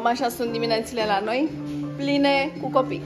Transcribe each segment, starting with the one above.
așa sunt diminețile la noi, pline cu copii.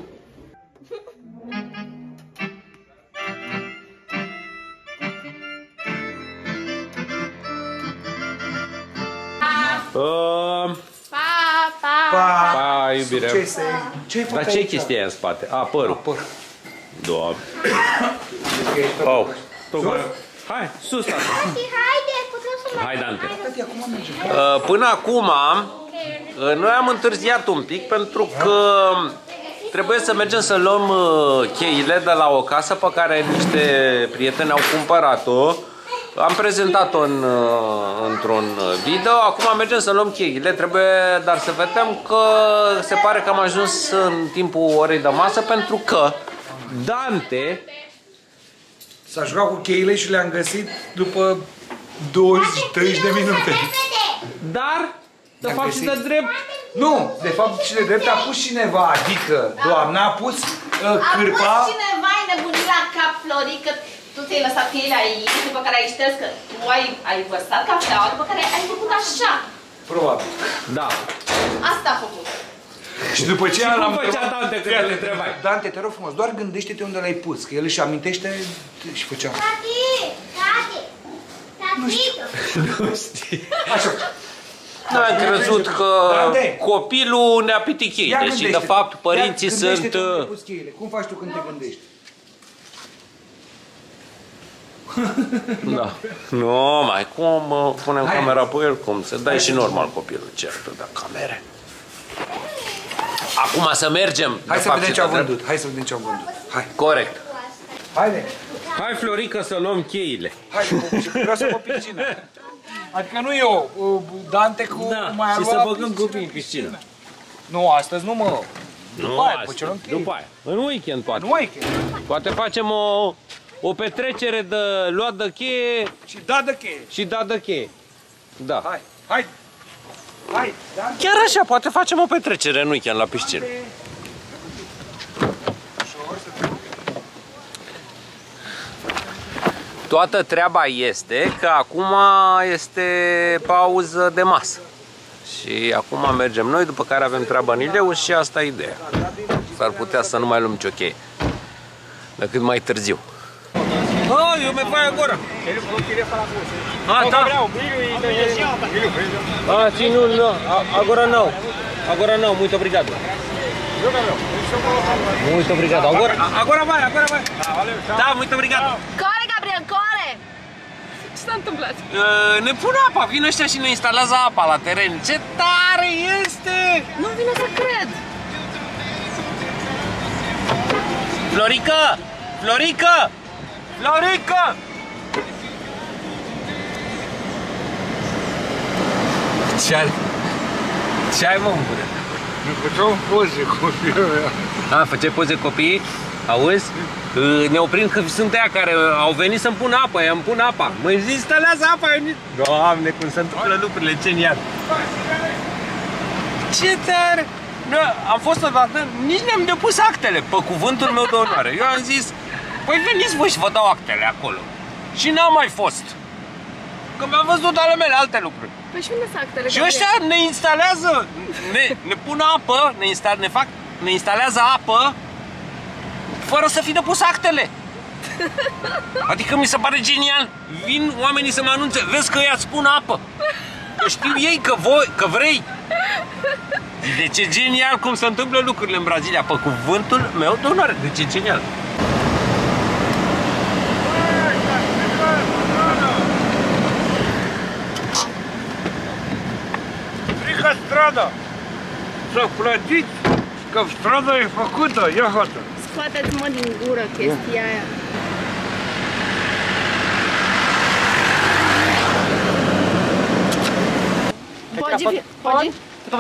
Pa, iubire. Succese. Ce ai făcut? Dar ce chestia aia în spate? A, părul. Doamne. Oh. Hai, sus, tata. Hai, Dante. Până acum, noi am întârziat un pic pentru că trebuie să mergem să luăm cheile de la o casă pe care niște prieteni au cumpărat-o. Am prezentat-o într-un video, acum mergem să luăm cheile, trebuie dar să vedem că se pare că am ajuns în timpul orei de masă pentru că Dante s-a jucat cu cheile și le-am găsit după 20-30 de minute. Dar, de fapt și de drept... Nu, de fapt și de drept a pus cineva, adică doamna a pus cârpa... A pus cineva, ai nebunit la cap, Florică. Tu ți-ai lăsat cheile aici, după care ai șters că tu ai vărsat cafeaua, după care ai făcut așa. Probabil. Da. Asta a făcut. Și după ce cum făcea Dante când le întrebai? Dante, te rog frumos, doar gândește-te unde l-ai pus, că el își amintește și făcea. Tati! Nu știu. Așa. Noi am crezut că copilul ne-a pitit cheile și de fapt părinții sunt... Cum faci tu când te gândești? Da. Nu, mai cum punem camera pe el, cum se dai și normal copilul certul de camere. Acum să mergem. Hai să vedem ce au vândut. Hai să vedem ce au vândut. Hai. Corect. Haide. Hai, Florica, să luăm cheile. Hai, vreau să mă piscină. Adică nu eu, Dante cu mai și să băgăm copii în piscină. Nu, astăzi nu mă. Nu, astăzi, după aia. În weekend poate. În weekend. Poate facem o petrecere de luat de cheie. Și da de cheie. Și da de cheie. Da. Hai, hai. Hai, Dante. Chiar așa, poate facem o petrecere în weekend la piscină. Toată treaba este că acum este pauză de masă. Și acum mergem noi, după care avem treaba în Ileu și asta e ideea. S-ar putea să nu mai luăm nicio cheie decât mai târziu. Oh, eu me fai agora. Ele falou que iria falar com você. Ah, tá. Gabriel, brilho e brilho. Ah, sim, não. Agora não. Agora não, muito obrigado. Viu, Gabriel? Muito obrigado. Agora vai, agora vai. Valeu, tchau. Da, muito obrigado. Core, Gabriel, core! Ce s-a întâmplat? Ne pun apa, vin ăștia și ne instalează apa la teren. Ce tare este! Nu vine să cred! Florica! Florica! Florica! Ce ai, mă, în gură? Făceam poze cu copiii mea. A, făceai poze copiii? Auzi? Ne oprim că sunt aia care au venit să-mi pună apă, i-am pun apa. Mă instalează apa, Doamne, cum se întâmplă lucrurile, genial! Ce tare! Am fost odată, nici ne-am depus actele, pe cuvântul meu de onoare. Eu am zis, păi veniți voi și vă dau actele acolo. Și n-am mai fost. Că mi-am văzut ale mele alte lucruri. Păi și unde sunt actele? Și ăștia ne instalează, ne pun apă, ne instalează apă, fără să fi depus actele. Adică mi se pare genial. Vin oamenii să mă anunțe, vezi că ea-ți pun apă. Că știu ei că vrei. Deci e genial cum se întâmplă lucrurile în Brazilia, pe cuvântul meu de onoare. Deci e genial. Frică strada! S-a plătit că strada e făcută, ia hată! Scoateți, mă, din gură chestia aia. Pode?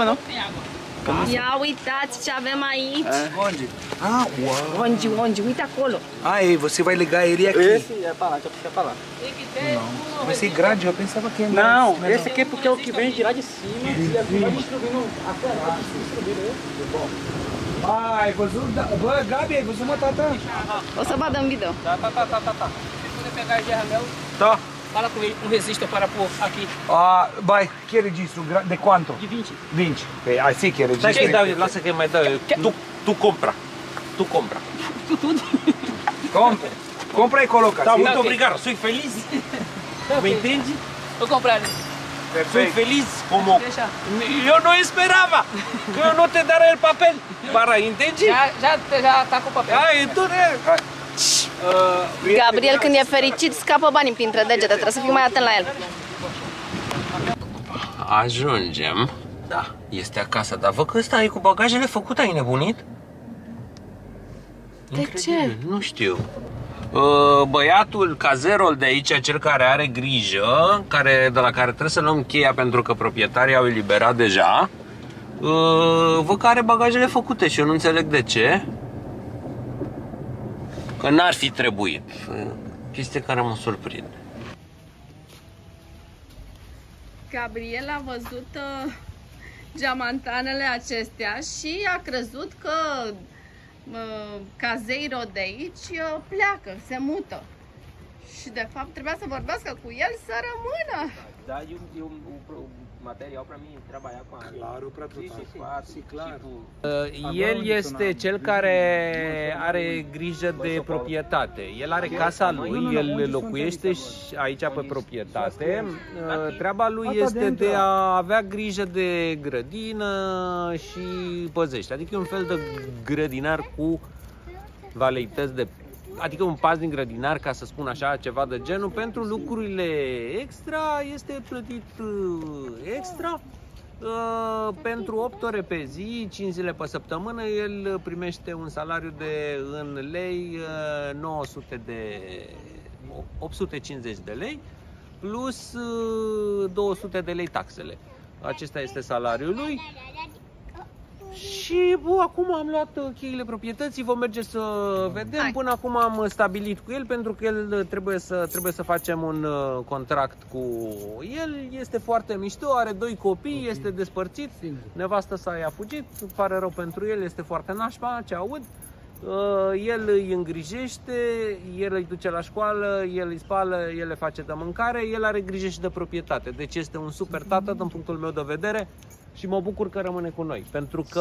Ia uitați ce avem aici. Onde? Ah, uau! Onde? Uite acolo. Ah, e, você vai ligar ele aqui. Esse é pra lá, deixa eu puxar pra lá. Não. Vai ser grande, eu pensava que ia mais. Não, esse aqui é porque é o que vem de lá de cima e assim vai distribuindo até lá, distribuindo aí. Ai văzut, bă, Gabi, ai văzut, mă, tata? O să vadă în video. Tá. Se puder pegar esse anel. Da. Fala com ele, um resiste para pôr aqui. Vai, que é registro? De quanto? De 20. 20. Assim que é registro. Stai că-i dau, lasă că mai dau eu. Tu compra. Tu compra. Tudo. Compra. Compra e coloca. Tá, sim? muito obrigado. Sou feliz. Me entende? Vou comprar. Sou Perfect. feliz como... Deixa. Eu não esperava que eu não te darei o papel. Para, entende? Já tá com o papel. Ai, tu ne... Gabriel, când e fericit, scapă banii printre degete. Trebuie să fii mai atent la el. Ajungem. Da, este acasă, dar văd că ăsta e cu bagajele făcute, ai nebunit? De ce? Nu știu. Băiatul, cazerul de aici, cel care are grijă, de la care trebuie să luăm cheia pentru că proprietarii au eliberat deja, văd că are bagajele făcute și eu nu înțeleg de ce. Că n-ar fi trebuit. Chestie care mă surprinde. Gabriel a văzut geamantanele acestea și a crezut că cazeiro de aici pleacă, se mută. Și de fapt trebuia să vorbească cu el să rămână. Da, o material para mim trabalhar com a Claro, para tu. Clar. El este cel care are grijă de proprietate. El are casa lui, el locuiește aici pe proprietate. Treaba lui este de a avea grijă de grădină și păzește. Adică e un fel de grădinar cu valeități de... Adică un paznic grădinar, ca să spun așa, ceva de genul. Pentru lucrurile extra este plătit extra. Pentru 8 ore pe zi, 5 zile pe săptămână, el primește un salariu de, în lei, 850 de lei, plus 200 de lei taxele. Acesta este salariul lui. Și acum am luat cheile proprietății, vom merge să vedem. Până acum am stabilit cu el, pentru că el trebuie să facem un contract cu el. Este foarte mișto, are 2 copii, este despărțit, nevastă sa i-a fugit, pare rău pentru el, este foarte nașpa, ce aud. El îi îngrijește, el îi duce la școală, el îi spală, el le face de mâncare, el are grijă și de proprietate. Deci este un super tată din punctul meu de vedere. Și mă bucur că rămâne cu noi, pentru că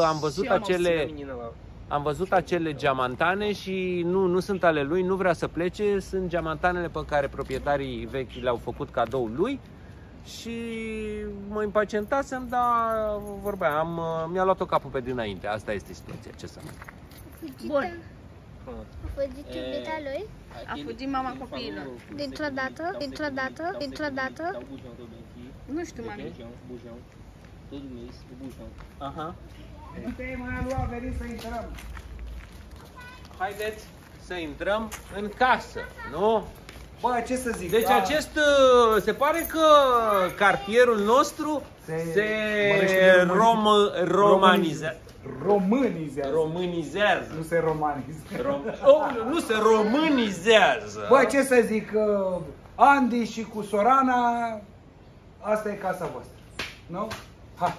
am văzut acele geamantane și nu sunt ale lui, nu vrea să plece, sunt geamantanele pe care proprietarii vechi le-au făcut cadou lui și mă impacientasem, dar vorba, mi-a luat-o capul pe dinainte, asta este situația, ce să fac. Bun. A fugit iubita lui? A fugit mama copiilor. Dintr-o dată? Nu știu, mami. Todo mês o bujão. Aha. Veniți să intrăm. Haideți să intrăm în casă, nu? Bă, ce să zic? Deci se pare că cartierul nostru se romanizează. Românizează. Nu se romanizează. Nu se românizează. Bă, ce să zic? Andy și cu Sorana, asta e casa voastră. Nu? Hai.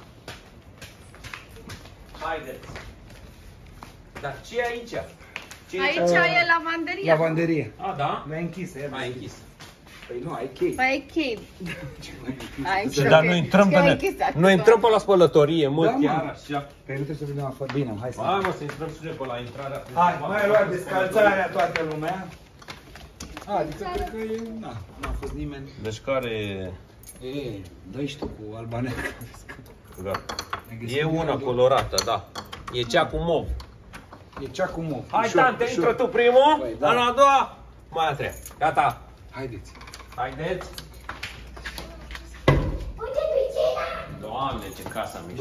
Haideți. Dar ce e aici? Aici e lavanderia. Lavanderie. Da? Nu ai închis, Ai închis. Păi nu, ai chei. Păi ai chei. Dar noi intrăm pe la spălătorie, mă, Da, chiar mă. așa. Păi nu trebuie să vedem afară. Bine, hai să... Hai, mă, să intrăm și noi pe la intrarea. Hai, mai luat descalțarea toată lumea. Adică cred că n-a fost nimeni. Deci care... Dă-i tu cu albaneca. Da. E una colorată, da. E cea cu mov. E cea cu mov. Hai, tante, intră tu primul, Păi, da. la a doua, mai a treia. Gata. Haideți. Haideți. Doamne, ce casă mișto.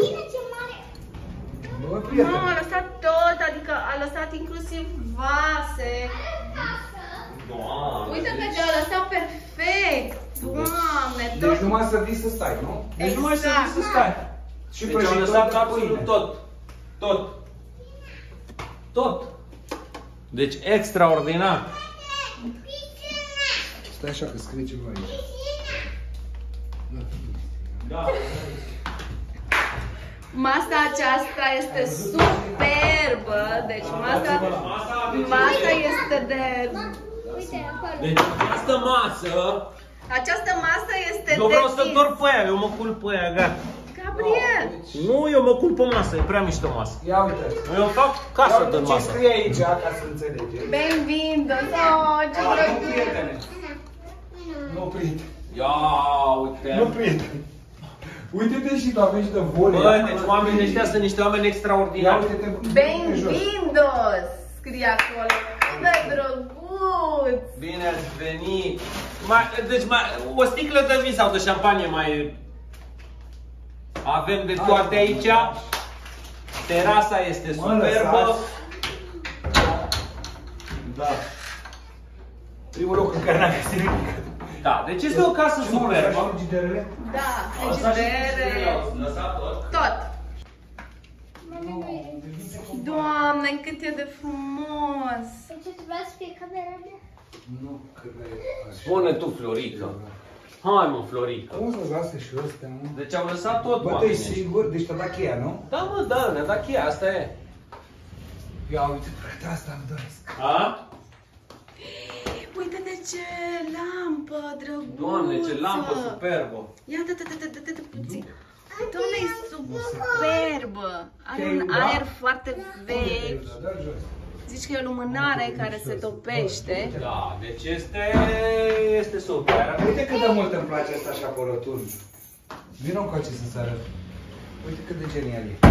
Mama, a lăsat tot, adică a lăsat inclusiv vase. Doamne. Uite că te-a lăsat perfect. Doamne, tot. Deci numai să vii să stai, nu? Deci numai să vii să stai. Și deci am lăsat absolut tot. Tot. Deci extraordinar. Stai așa că scrie ceva aici. Da. Masa aceasta este superbă. Deci masa este de... Deci această masă Această masă este Eu vreau de să dorm pe aia, eu mă culp pe aia, gata. Gabriel! Nu, eu mă culp pe masă, e prea mișto masă. Ia uite. Eu fac casă de ce masă. scrie aici, ca să înțelege. Benvindos! Oh, ce Nu, drăguț! prietene. Nu, prietene. Ia uite. Nu, prietene. Uite-te și tu, aveți de volei. Bă, deci oamenii ăștia sunt niște oameni Ia extraordinari. uite-te. Benvindos! Scrie acolo. Cât de drăguț! Bine ați venit. Deci o sticlă de vin sau de șampanie mai... Avem de toate aici. Terasa este superbă. Da. Primul loc în care n-am găsit nimic. Da, deci este o casă superbă. Frigiderele? Da, frigidere, tot. Doamne, cât e de frumos! Ce trebuia să fie camera mea? Nu, cred că e... Spune tu, Florica. Hai mă, Florica. Cum să lasă și ăstea, mă? Deci am lăsat tot Bă, tu oamenii. ești sigur? Deci te-a dat cheia, nu? Da, mă, da, ne-a dat cheia, asta e. Ia uite, frate, asta îmi doresc. A? Uite de ce lampă drăguță! Doamne, ce lampă superbă. Ia, dă puțin. Doamne, e superbă! Are un aer foarte vechi. Da, jos. Zici că e o lumânare care se topește. Da, deci este super. Uite cât de mult îmi place asta și apărături. Vino încoace să-ți arăt. Uite cât de genial e.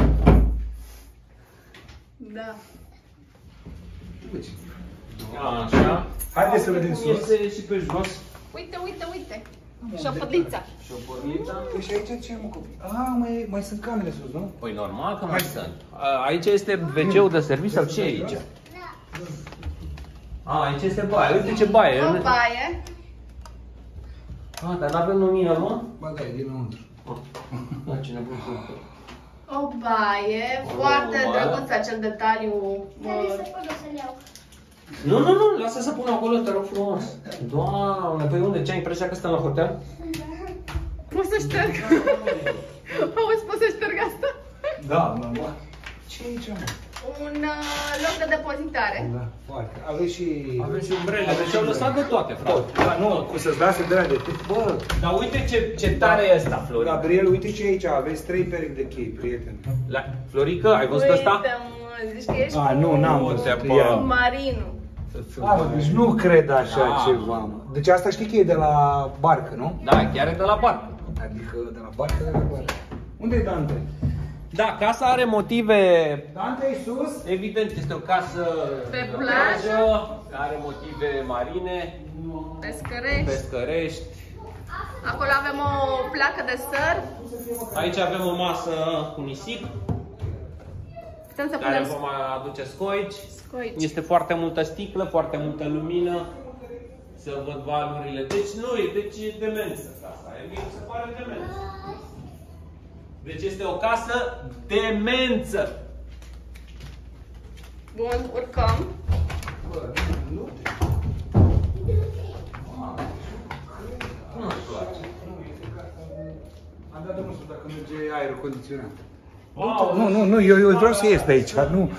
Da. Uite. Așa. Haideți să vedem sus. Este și pe jos. Uite. Șopădița. Șopărnița. Păi și aici ce, mă, copii? Mai sunt camere sus, nu? Păi normal că mai sunt. Aici este WC-ul de serviciu sau ce e aici? Aici este baie. Uite ce baie. O baie. Dar n-avem lumină, mă? Ba da, e dinăuntru. Da, ce nebun sunt. O baie. Foarte drăguț acel detaliu. Care să pot să-l iau? Nu, lasă să pun acolo, te rog frumos. Doamne, păi unde? Ce ai impresia că stăm la hotel? Poți să șterg? Auzi, poți să șterg asta? Da, normal. Ce e aici, mă? Un loc de depozitare. Da, foarte. Aveți și... Avem și umbrele, deci au lăsat de toate, frate. Da, nu, cum să-ți lasă de la de tot. Bă, Dar uite ce tare e ăsta, Florica. Gabriel, uite ce e aici. Aveți 3 perechi de chei, prieten. Florica, ai văzut ăsta? Uite, mă, zici că ești Nu, n-am văzut. cu Marinu. Deci nu cred așa ceva, mă. Deci asta știi că e de la barcă, nu? Da, chiar e de la barcă. Adică de la barcă. Unde e Dante? Da, casa are motive. Dante e sus? Evident, este o casă Pe plajă. are motive marine, pescărești. Acolo avem o placă de surf. Aici avem o masă cu nisip, Putem să care punem vom aduce scoici. scoici. Este foarte multă sticlă, foarte multă lumină. Să văd valurile. Deci nu e, deci e demență casa. Mie mi se pare demență. Deci este o casă demență. Bun, urcăm. Nu. Nu-mi place. Am dat de măsuri dacă merge aerul condiționat. Wow. Nu, eu vreau să ies de aici. Nu.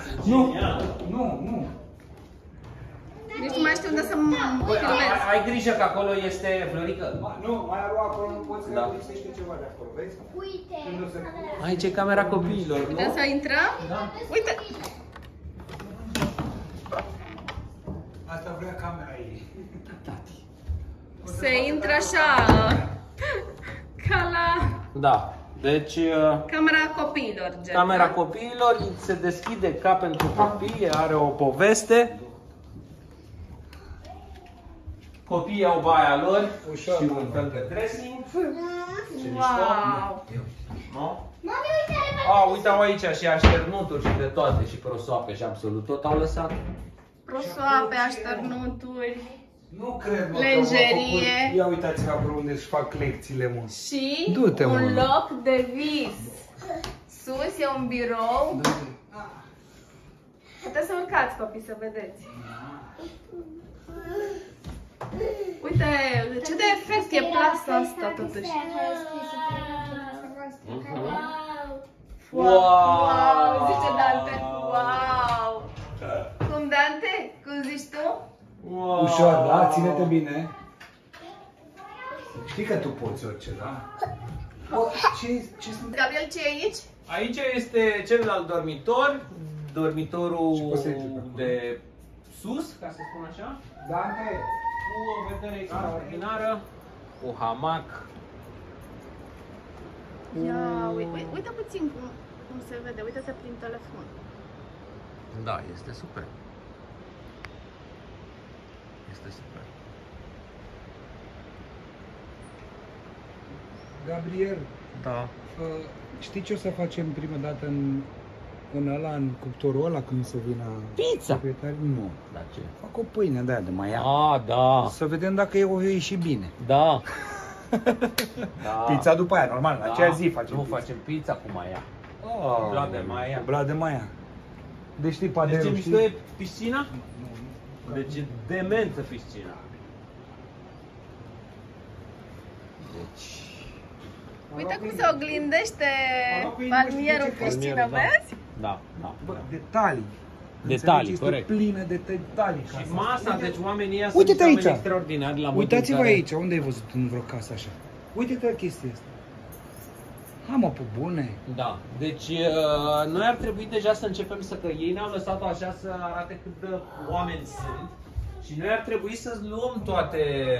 Nici nu mai știu unde să mă filmez. Ai grijă că acolo este Florica. Nu, mai are acolo, nu poți că Da. lipsește ceva de acolo, vezi? Uite! Aici e camera copiilor, nu? Putem să intrăm? Da. Uite! Asta vrea camera ei. Se intră așa, ca la Da. Deci, camera copiilor, gen. camera copiilor se deschide ca pentru copii, are o poveste. Copiii au baia lor Ușor, și un fel de dressing. Wow! Nu? Mami, uite, are Uite, au aici și așternuturi și de toate și prosoape și absolut tot au lăsat. Prosoape, așternuturi Nu cred, mă, Lenjerie. că m-a făcut... Ia uitați-vă acolo unde își fac lecțiile, mă. și Du-te, mă. un loc de vis. Sus e un birou. Puteți să urcați, copii, să vedeți. Uite, ce de efect e plasa asta, totuși. Wow! Zice Dante. Wow! Cum, Dante? Cum zici tu? Wow. Ușor, da? Ține-te bine. Știi că tu poți orice, da? Ce sunt? Gabriel, ce e aici? Aici este celălalt dormitor, dormitorul de sus, ca să spun așa. Da, cu o vedere extraordinară, cu hamac. Ia, uite puțin cum se vede, uite-te prin telefon. Da, este super. Este super. Gabriel, Da. știi ce o să facem prima dată în cuptorul ăla când se vină Pizza! proprietarii? Nu. Da, ce? Fac o pâine de aia de mai ia. Ah, da. Să vedem dacă o ieși bine. Da. Da. Pizza după aia, normal, la aceea zi facem Nu pizza. facem pizza cu maia. Oh, Blad de maia. Blad de maia. Deci știi Deci paderul, ce mișto știi? e piscina? Deci e demență piscina. Deci... Uite cum se oglindește palmierul în piscină, da. vezi? Da, da. Bă, detalii. Detalii, Înțelegi? corect. Este plină de detalii. Și casa. masa, deci oamenii ăia sunt Uite-te niște aici. oameni extraordinari la modul în Uitați-vă care- aici, unde ai văzut în vreo casă așa? Uite-te la chestia asta. Ha, mă, pe bune. Da, deci noi ar trebui deja să începem că ei ne-au lăsat-o așa să arate cât de oameni sunt și noi ar trebui să luăm toate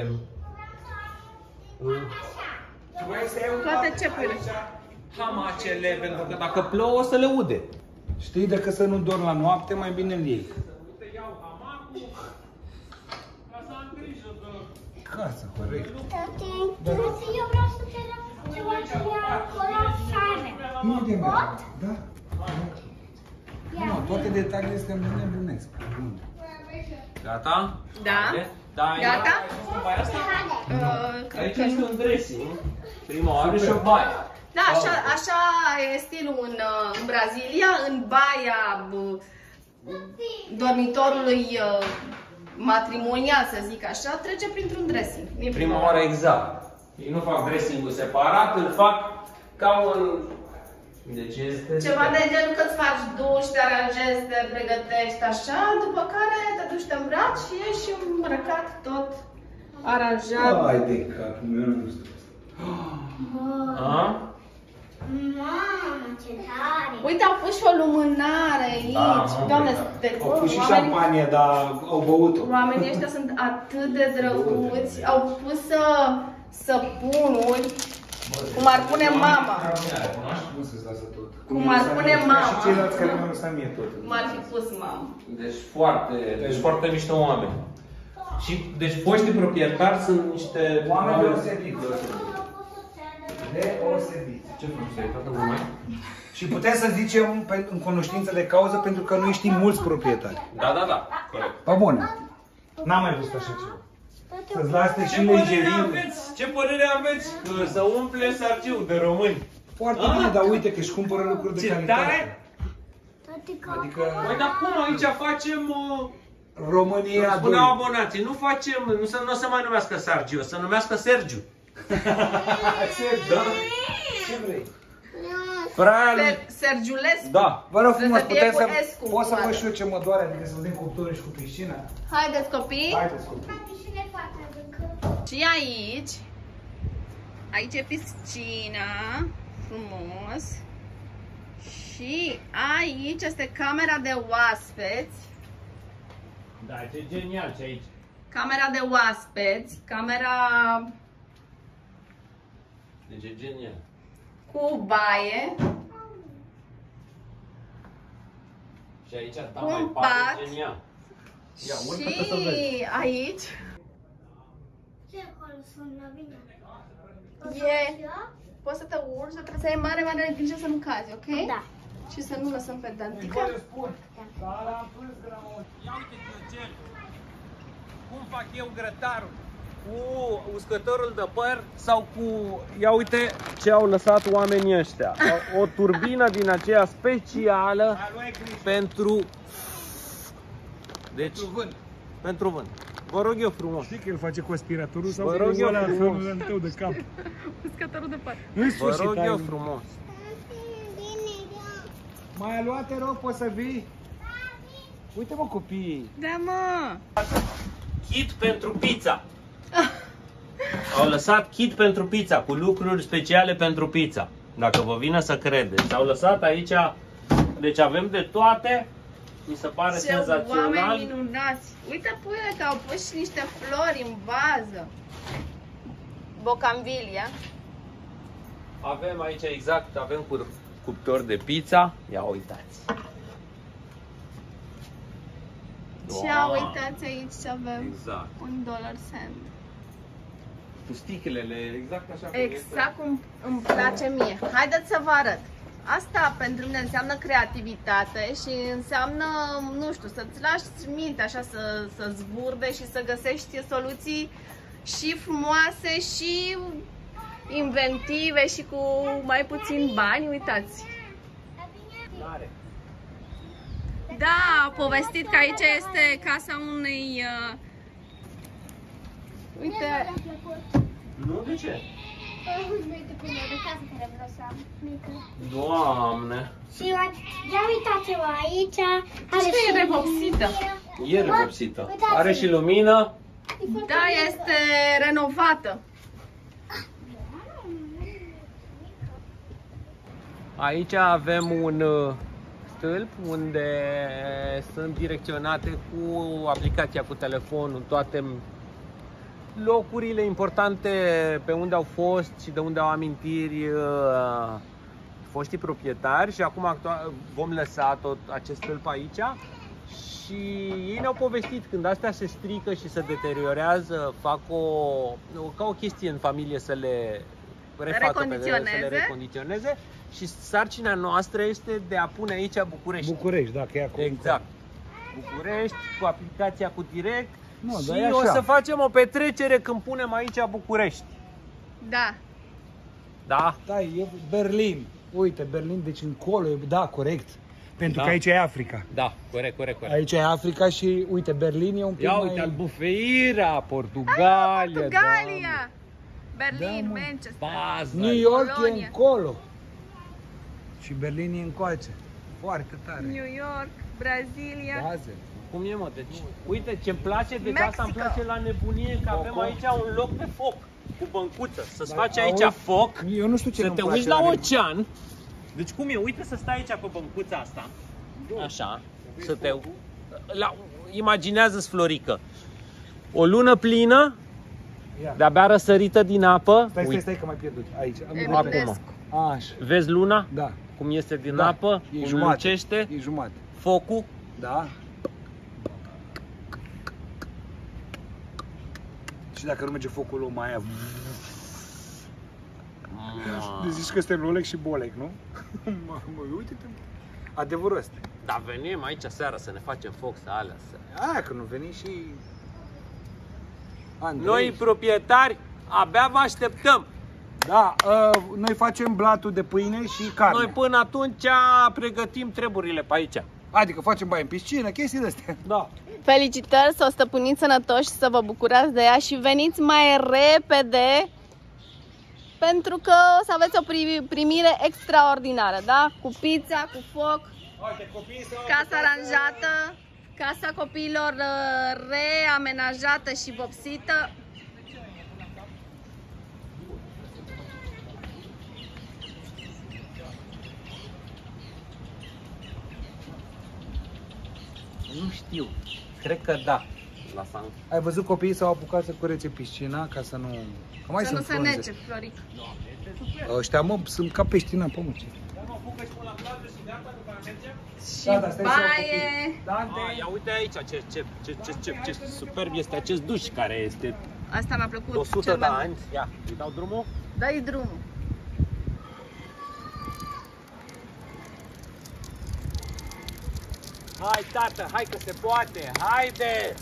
Toate cepurile. hamacele, pentru că dacă plouă o să le ude. Știi, dacă să nu dormi la noapte, mai bine îl iei. Uite, iau hamacul ca să am grijă de... Casă, corect. Tati, eu vreau să te rămân acolo afară. Nu de mai. Da? Nu, toate detaliile astea mă nebunesc. Bun. Gata? Da. Haide. Da, Gata? baia asta? Cred Aici că este nu. un dressing, prima oară și o baie. Da, așa e stilul în Brazilia, în baia dormitorului matrimonial, să zic așa, trece printr-un dressing. Prima oară exact. Ei nu fac dressing-ul separat, îl fac ca un... Deci este... Ceva de genul că îți faci duș, te aranjezi, te pregătești așa, după care te duci, te îmbraci și ești îmbrăcat tot aranjat. Hai de cap, eu nu știu. A? Mamă, ce tare! Uite, au pus și o lumânare aici. Da, Doamne, Au pus și șampanie, dar au băut-o. oamenii ăștia sunt atât de drăguți. Au pus săpunuri, cum ar pune mama. Nu se lasă tot. Cum ar pune mama. Și ceilalți care mi-au lăsat mie tot. Cum ar fi pus mama. Deci foarte mișto oameni. Și deci foștii proprietari sunt niște Oameni deosebiți. Deosebiți. Ce frumos e, toată lumea. Și putem să zicem în cunoștință de cauză pentru că noi știm mulți proprietari. Da, da, da, corect. Pe bune. N-am mai văzut așa ceva. Să-ți lase și lejerie. Ce părere aveți? Că să umple Sarciu de români. Foarte bine, dar uite că își cumpără lucruri de Ce calitate. tare! Adică Păi dar cum aici facem... România Spuneau 2. abonații, nu facem, nu o să mai numească Sargiu, o să numească Sergiu. Da? Ce vrei? Prea... Sergiulescu. Da. Vă rog frumos, Trebuie putem cu să... S cu Pot să coadă. văd și eu ce mă doare, adică să vedem cuptorul și cu piscina? Haideți, copii. Haideți, copii. Și ne facă încă. Și aici e piscina, frumos. Și aici este camera de oaspeți. Da, ce genial ce aici. Camera de oaspeți, camera Deci e genial. cu baie, Și aici, da, Cu mai un pat, pat. e genial. Ia, urcă-te să vezi. și aici Ce acolo sună bine? e, poți să te urci, dar trebuie să ai mare grijă să nu cazi, ok? Da. Și să nu lăsăm pe dantică. Ia uite, Gheorgel, cum fac eu grătarul? Cu uscătorul de păr sau cu... Ia uite ce au lăsat oamenii ăștia. O turbină din aceea specială pentru... Deci, pentru vânt. Vă rog eu frumos. Știi că el face cu aspiratorul sau Vă rog eu ăla în frumos. felul tău de cap? Uscătorul de păr. Nu-i Vă sfârșit, rog ai- eu frumos. Mai a luat, te rog, poți să vii? Uite mă copiii. Da, mă! Kit pentru pizza. Au lăsat kit pentru pizza, cu lucruri speciale pentru pizza. Dacă vă vine să credeți. Au lăsat aici, deci avem de toate. Mi se pare senzațional. Ce oameni minunați! Uite, puiule, că au pus și niște flori în vază. Bocambilia. Avem aici exact, avem cuptor de pizza. Ia uitați. Ce uitați aici ce avem? Exact. $1 Cu sticlele, exact așa cum exact cum îmi place mie. Haideți să vă arăt. Asta pentru mine înseamnă creativitate și înseamnă, nu știu, să-ți lași mintea așa să zburde și să găsești soluții și frumoase și inventive și cu mai puțin bani. Uitați! Da, a povestit că aici este casa unei... Uite... Nu, de ce? Uite cum e de casă care vreau să am, mică. Doamne! Și ia uitați-vă aici. Știi că e revopsită. E revopsită. Are și lumină. Da, este renovată. Aici avem un stâlp unde sunt direcționate cu aplicația cu telefonul toate locurile importante pe unde au fost și de unde au amintiri foștii proprietari și acum vom lăsa tot acest stâlp aici și ei ne-au povestit când astea se strică și se deteriorează, fac ca o chestie în familie să le refacă, să le recondiționeze și sarcina noastră este de a pune aici București. București, da, că e acolo. Exact. București cu aplicația cu direct. Nu, și dar e așa. o să facem o petrecere când punem aici București. Da. Da? Da, e Berlin. Uite, Berlin, deci încolo, da, corect. Pentru că aici e Africa. Da, corect. Aici e Africa și, uite, Berlin e un pic Ia mai... uite, Albufeira, Portugalia. Portugalia! Berlin, Da, Manchester. Bază. New York Polonia. e încolo. Și Berlin e încoace. Foarte tare. New York, Brazilia. Baze. Cum e, mă? Deci, uite ce-mi place, deci Mexico. asta îmi place la nebunie, că avem aici un loc de foc cu băncuță. Să-ți faci aici auzi, foc, Eu nu știu ce să nu-mi te place uiți la nebunie. ocean. Deci cum e? Uite să stai aici pe băncuța asta. Așa. Să te... Imaginează-ți, Florică, o lună plină, Ia. de-abia răsărită din apă. Stai că mai pierdut. Aici. Eminescu. Așa. Vezi luna? Da. Cum este din Da. apă? E Cum jumate. lucește? E jumate. Focul? Da. Și dacă nu merge focul lui mai aia. Deci zici că este Rolex și Bolec, nu? Uite-te. Adevărul ăsta. Dar venim aici seara să ne facem foc, să alea. Aia că nu veni și Andrei. Noi proprietari abia vă așteptăm. Da, noi facem blatul de pâine și carne. Noi până atunci pregătim treburile pe aici. Adică facem baie în piscină, chestii de astea. Da. Felicitări, să o stăpâniți sănătoși, să vă bucurați de ea și veniți mai repede pentru că o să aveți o primire extraordinară, da? Cu pizza, cu foc, casa aranjată, casa copiilor reamenajată și vopsită. Nu știu. Cred că da. La San... Ai văzut copiii s-au apucat să curețe piscina ca să nu... Că mai Să nu sunt se frunze. nece, Floric. Ăștia, mă, sunt ca pești în apă, mă, ce? Și Da, da, stai să iau baie. Dante. Ia uite aici ce superb este acest duș care este Asta mi-a plăcut 100 cel de mai ani. Ia, îi dau drumul. Dă-i drumul. Hai, tată, hai că se poate. Haide!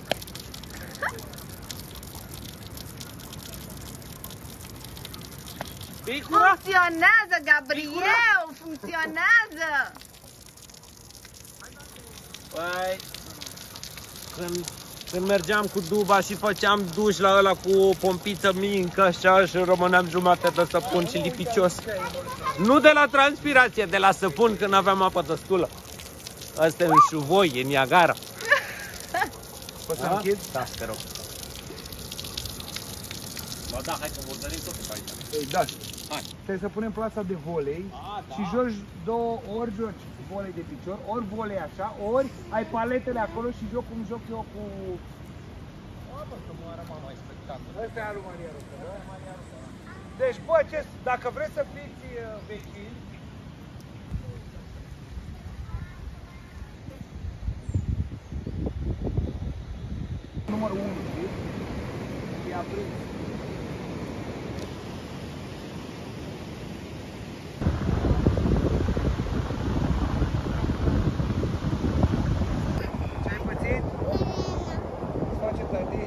Picura? Funcționează, Gabriel! Funcționează! Păi, când mergeam cu duba și făceam duș la ăla cu o pompiță mincă așa și rămâneam jumătate de săpun și lipicios. Nu de la transpirație, de la săpun când aveam apă destulă. Asta e un șuvoi, e Niagara. Poți să închid? Da, te rog. Ba da, hai că vorbim tot pe aici. Ei, da. Hai. Trebuie să punem plasa de volei și joci ori joci volei de picior, ori volei așa, ori ai paletele acolo și joc cum joc eu cu... Bă, că mă rămân mai spectacol. Ăsta e alu Maria Rucă, da? Deci, bă, dacă vreți să fiți vecini, numărul 1, știi? E aprins. Ce-ai pățit? Îți face tati?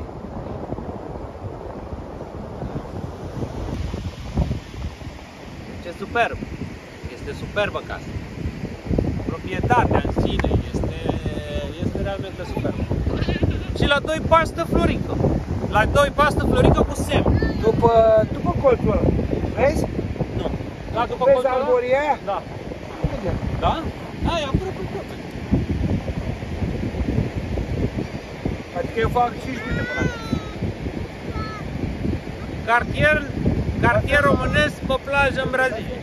Ce superb! Este superbă casa. Proprietatea în sine este realmente superbă. Și la 2 pași stă Florica. La 2 pași stă Florica cu semn. După colțul ăla. Vezi? Nu. Da, după Vezi colțul ăla? arboria aia? Da. Da? Da, e aproape. Adică eu fac 5 minute până acum. Cartier românesc pe plajă în Brazilia.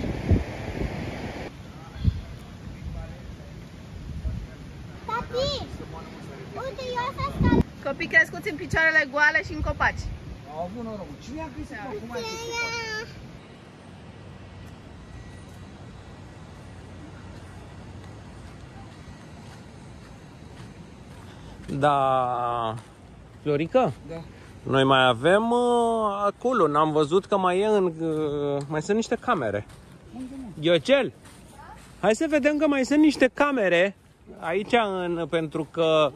Tati, uite, eu asta stau. Copii crescuți în picioarele goale și în copaci. Au avut noroc. Cine a găsit acum ai găsit? Da, Florica? Da. Noi mai avem acolo, n-am văzut că mai mai sunt niște camere. Ghiocel, hai să vedem că mai sunt niște camere aici pentru că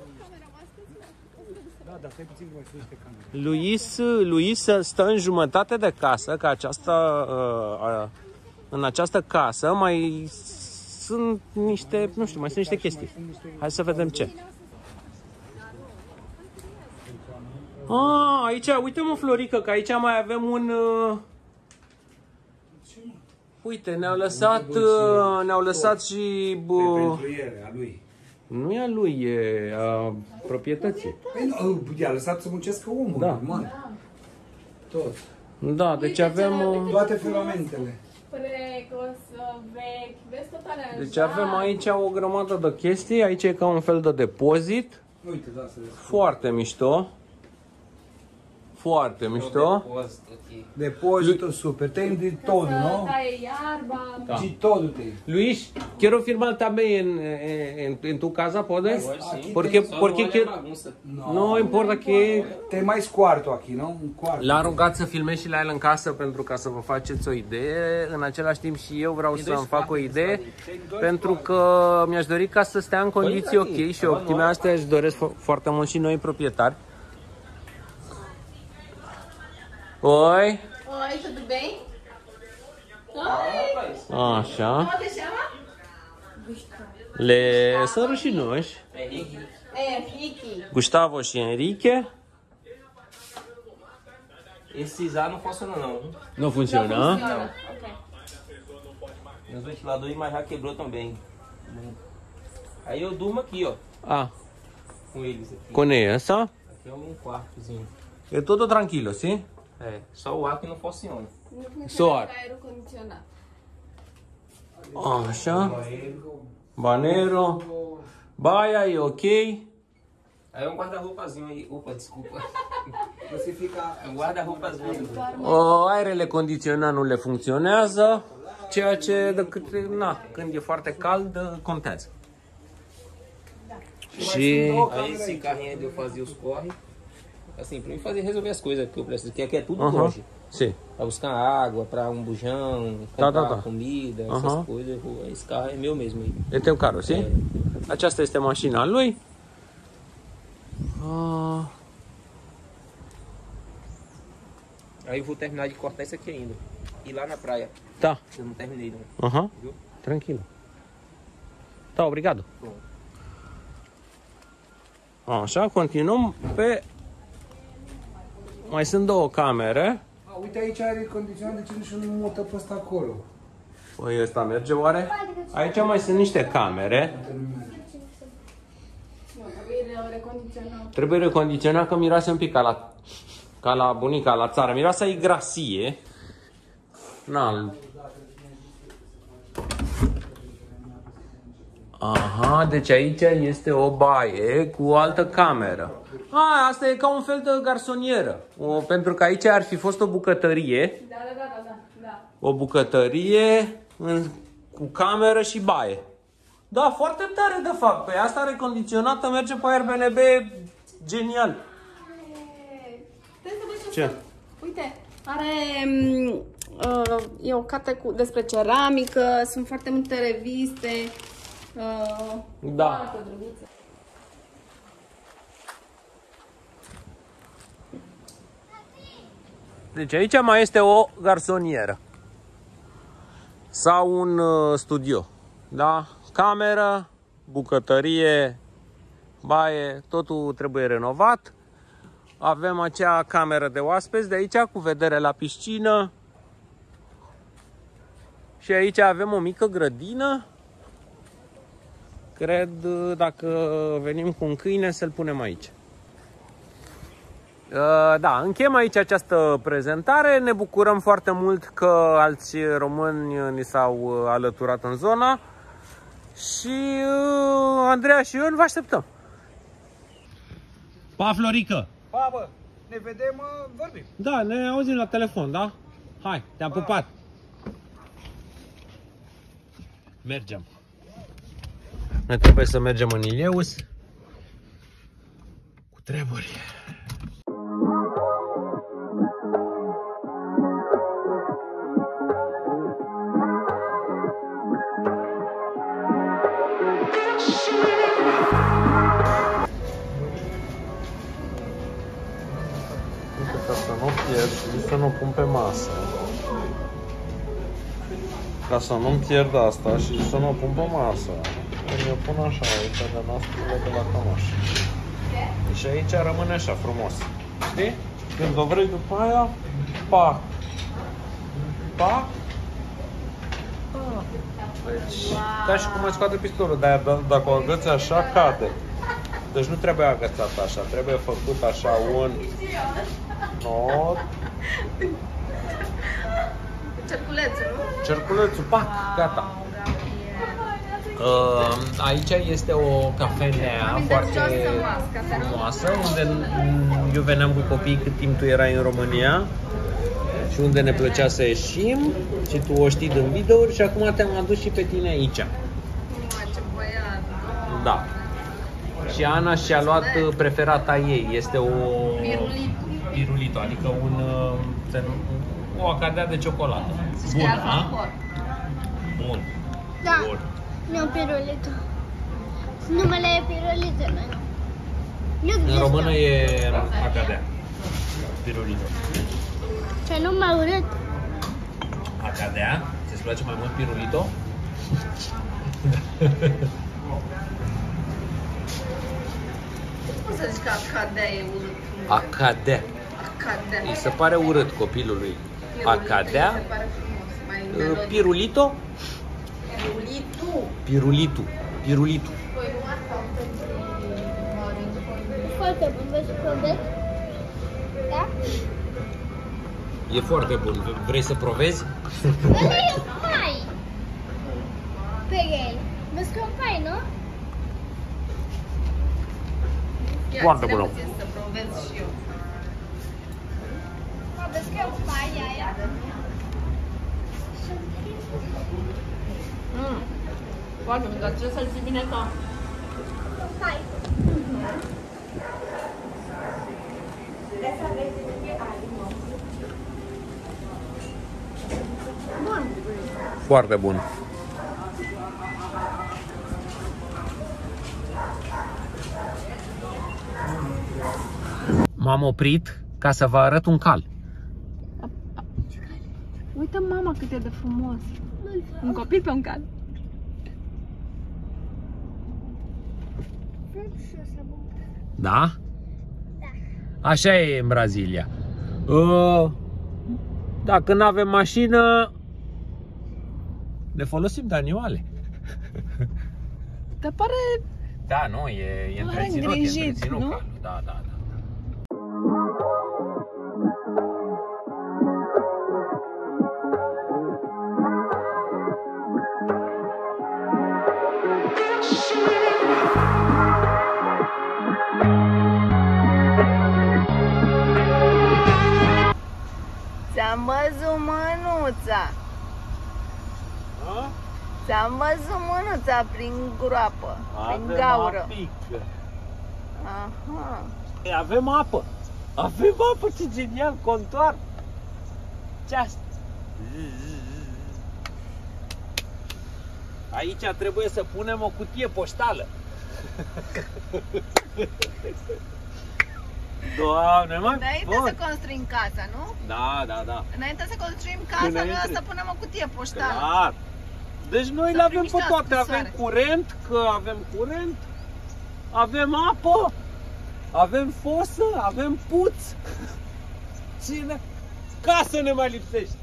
Da, stai puțin, voi să niște camere. Luis stă în jumătate de casă, că în această casă mai sunt niște, nu știu, mai sunt niște chestii. Hai să vedem ce. Aici, uite mă Florica, că aici mai avem un... Uite, ne-au lăsat și... Pentru el, a lui. Nu e a lui, e a proprietății. Păi nu, i-a lăsat să muncească omul, Da. normal. Tot. Da, deci avem... Toate filamentele. Precos, vechi, vezi tot alea. Deci avem aici o grămadă de chestii, aici e ca un fel de depozit. Uite, da, să vezi. Foarte mișto. Foarte mișto. Depozitul super, tem de todo, ¿no? Taie iarba. Da. De todo tem. Luis, quiero firmar también en tu casa, ¿puedes? Porque no importa que... Tem mais quarto aqui, não? Um quarto. L-am rugat să filmez și la el în casă pentru ca să vă faceți o idee. În același timp și eu vreau să-mi fac o idee pentru că mi-aș dori ca să stea în condiții ok și optime. Astea își doresc foarte mult și noi proprietari. Oi! Oi, tudo bem? Oi! Așa. Como te chama? Le sunt rușinoși. Henrique. Gustavo și Enrique. Esses A não funcionam não. Nu funcționa. Funciona. Meus ventiladores, mas já quebrou também. Aí eu durmo aqui, ó, com eles aqui. Con essa. Aqui é um quartozinho. E todo tranquilo, sim? É, só o ar que não funciona. Soar. Aerul condiționat. Așa. Banero. Baia e ok. Aí é um guarda-roupazinho aí. Opa, desculpa. Você fica... É um guarda-roupazinho. Aerele condiționat nu le funcționează, ceea ce când e foarte cald contează. Și Aí esse carrinho aí de eu fazer os corre. Assim, pra mim resolver as coisas que eu preciso, que aqui é tudo longe. Sim. Pra buscar água, pra um bujão, comprar comida, essas coisas. Esse carro é meu mesmo aí. e teu carul, sim? Aceasta este mașina lui. Aí eu vou terminar de cortar isso aqui ainda. E lá na praia. Da. Eu não terminei não. Viu? Tranquilo. Da, obrigado. Așa, continuăm pe... Mai sunt două camere. Uite aici are condiționat, de ce nu mută pe ăsta acolo? Păi ăsta merge oare? Aici mai sunt niște camere. Trebuie recondiționat. Trebuie recondiționat că miroase un pic ca Ca la bunica, la țară. Miroase a igrasie. Na. Aha, deci aici este o baie cu o altă cameră. Asta e ca un fel de garsonieră. Pentru că aici ar fi fost o bucătărie. Da. O bucătărie cu cameră și baie. Da, foarte tare de fapt. Pe asta recondiționată merge pe Airbnb. Genial. Ce? Uite, are e o carte despre ceramică, sunt foarte multe reviste. Da. Deci aici mai este o garsonieră sau un studio, da? Cameră, bucătărie, baie, totul trebuie renovat. Avem acea cameră de oaspeți de aici cu vedere la piscină. Și aici avem o mică grădină. Cred, dacă venim cu un câine, să-l punem aici. Da, încheiem aici această prezentare. Ne bucurăm foarte mult că alți români ni s-au alăturat în zona. Și Andreea și eu vă așteptăm. Pa, Florică! Pa, bă! Ne vedem, vorbim. Da, ne auzim la telefon, da? Hai, te-am pupat! Mergem. Noi trebuie să mergem în Ileus cu treburi. Ca să nu pierd și să nu pun pe masă. Ca să nu-mi pierd asta și să nu o pun pe masă. Când eu pun așa, aici de noastră de la cămașă. Și aici rămâne așa frumos. Știi? Când o vrei după aia, pac, pac. Deci, ca și cum mai scoate pistolul, dar dacă o agăți așa, cade. Deci nu trebuie agățat așa, trebuie făcut așa un nod. Cerculețul, nu? Cerculețul, pac, gata. Aici este o cafenea foarte frumoasă, unde eu veneam cu copiii cât timp tu erai în România și unde ne plăcea să ieșim și tu o știi din videouri și acum te-am adus și pe tine aici. Ce băiat! Da. Și Ana și-a luat preferata ei, este o pirulito, adică o acadea de ciocolată. Bun, a? Bun. Da. Bun. Nu pirulito. Numele e pirulito. În română e acadea. Pirulito. Ce nume urât. Acadea? Ți-ți place mai mult pirulito? Cum să zici că acadea e urât? Acadea. Acadea. Îi se pare urât copilului. Acadea. Se pare frumos, mai melodic. Pirulito? Pirulitu. Pirulitu. Foarte bun, vezi că da? E foarte bun. Vrei să provezi? Ăla e un pai. Pe el. Vezi că e un pai, nu? Foarte bună. Să provezi și eu. Vezi că e un pai aia. Foarte bun, dar trebuie să-l ții bine ca... Pai. Bun. Foarte bun. M-am oprit ca să vă arăt un cal. Uite, mama, cât e de frumos. Un copil pe un cal. Da? Așa e în Brazilia. Dacă nu avem mașină, ne folosim de animale. Te pare... Da, nu, e întreținut, îngrijit, e întreținut nu? calul. Da, da, da. mânuța. Ți-am văzut mânuța prin groapă, prin gaură. Aha. Avem apă. Avem apă, ce genial, contoar. Ce asta? Aici trebuie să punem o cutie poștală. Doamne, mai înainte să construim casa, nu? Da. Înainte să construim casa, să punem o cutie poștală. Clar. Deci noi le avem pe toate. Avem curent, avem apă, avem fosă, avem puț. Cine? Casa ne mai lipsește.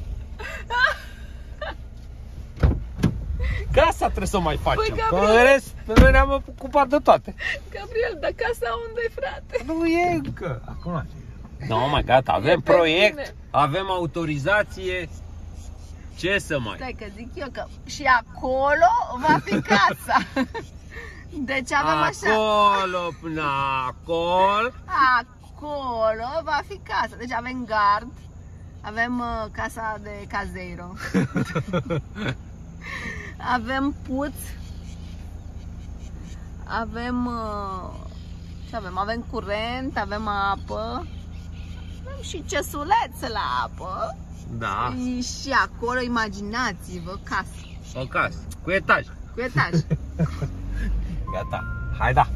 Casa trebuie să o mai facem. În rest, noi ne-am ocupat de toate. Gabriel, dar casa unde-i, frate? Nu e încă. Acum. Nu, mai gata, avem proiect, avem autorizație. Ce să mai? Stai că zic eu că și acolo va fi casa. Deci avem așa. Acolo va fi casa. Deci avem gard, avem casa de caseiro. Avem puț. Avem ce avem? Avem curent, avem apă. Avem și cesuleț la apă. Da. Și acolo, imaginați-vă, casă. O casă, cu etaj. Cu etaj. Gata, hai da.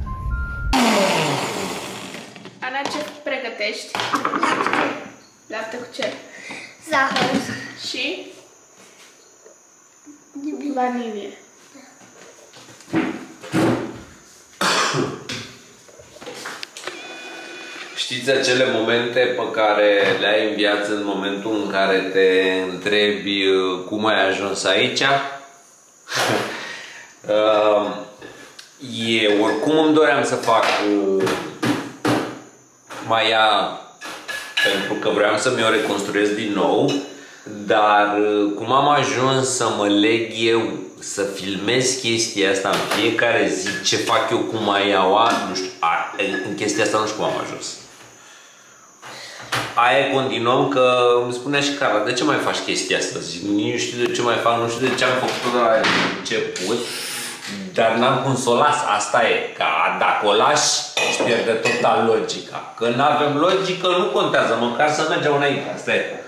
Ana, ce pregătești? Lapte cu ce? Zahăr. Și? Vanilie. Știți acele momente pe care le ai în viață în momentul în care te întrebi cum ai ajuns aici? Oricum îmi doream să fac Maia pentru că vreau să mi-o reconstruiesc din nou, dar cum am ajuns să mă leg eu să filmez chestia asta în fiecare zi, ce fac eu cu Maiaua, nu știu, în chestia asta nu știu cum am ajuns. Aia continuăm, că îmi spunea și Carla, de ce mai faci chestia asta? Zic, nu știu de ce mai fac, nu știu de ce am făcut-o de la început, dar n-am cum să o las, asta e, că dacă o lași, își pierde total logica. Că n-avem logică, nu contează, măcar să mergem înainte, asta e.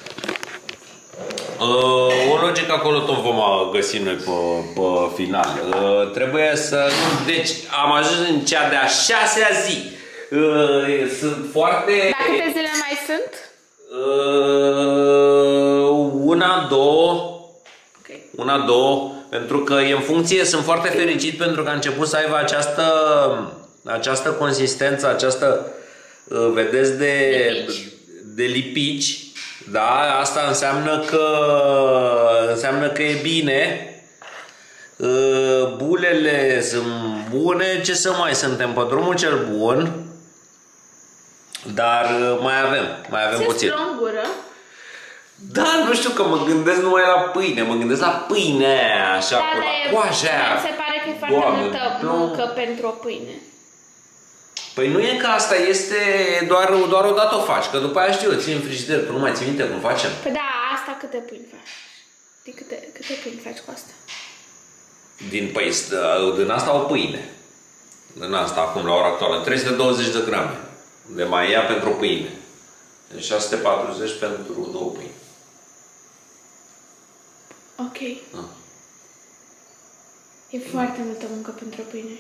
O logică acolo tot vom găsi noi pe final. Trebuie să... Deci am ajuns în cea de-a 6-a zi. Sunt foarte... Dar câte zile mai sunt? 1-2. Pentru că e în funcție, sunt foarte fericit pentru că a început să aibă această consistență, această, vedeți, de lipici. Da, asta înseamnă că e bine. Bulele sunt bune, ce să mai, suntem pe drumul cel bun. Dar mai avem puțin. În gură? Da, nu știu, că mă gândesc numai la pâine, mă gândesc la pâine așa, cu la coaja aia. Mi se pare că e foarte multă muncă pentru o pâine. Păi nu e că asta este doar o dată o faci, că după aia știu, o ții în frigider, că nu mai ții minte cum facem. Păi da, asta câte pâini faci? Câte pâini faci cu asta? Din asta o pâine. Din asta acum, la ora actuală, 320 de grame de maia pentru o pâine. Deci 640 pentru 2 pâini. Ok. E foarte multă muncă pentru o pâine.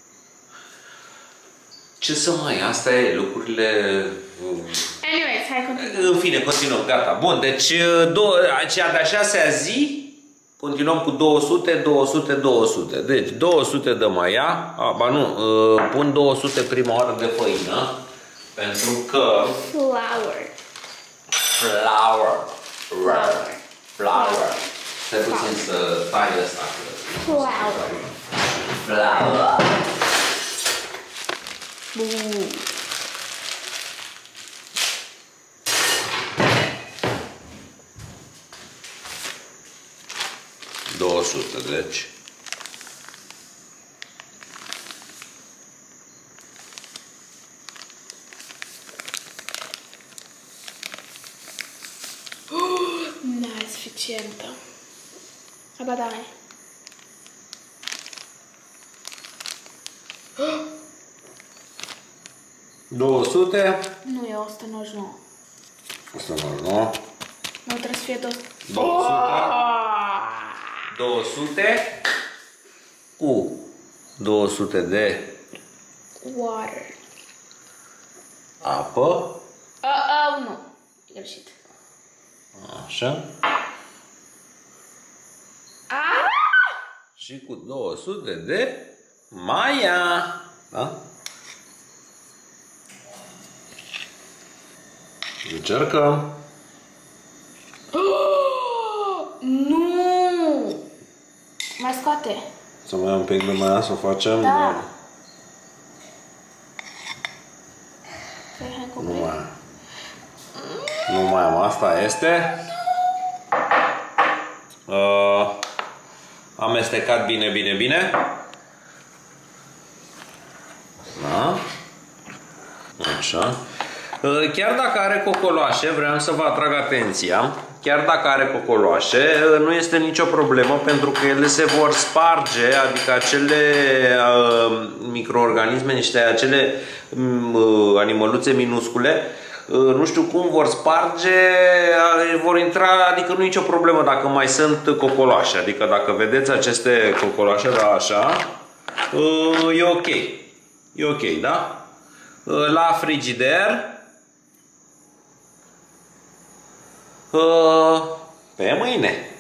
Ce să mai, asta e, lucrurile... Anyways, hai continuăm. În fine, continuăm, gata. Bun, deci cea de-a 6-a zi, continuăm cu 200, 200, 200. Deci 200 de maia, pun 200 prima oară de făină, pentru că... Flour. Stai puțin să tai ăsta. Flour. 200, deci. Nice. eficientă. Aba da, mai. 200. Nu, e 199. 199. Nu, trebuie să fie 200. 200. 200 cu 200 de Water. apă. Nu. E greșit. Așa. Și cu 200 de maia. Da? Încercăm. Nu! Mai scoate. Să mai un pic de maia să o facem. Da. Nu mai am. Asta este. Amestecat bine, bine, bine. Da. Așa. Chiar dacă are cocoloașe, vreau să vă atrag atenția, chiar dacă are cocoloașe, nu este nicio problemă pentru că ele se vor sparge, adică acele microorganisme, acele animăluțe minuscule, nu știu cum vor sparge, vor intra, adică nu e nicio problemă dacă mai sunt cocoloașe, adică dacă vedeți aceste cocoloașe, da, așa, e ok, e ok, da? La frigider, pe mâine.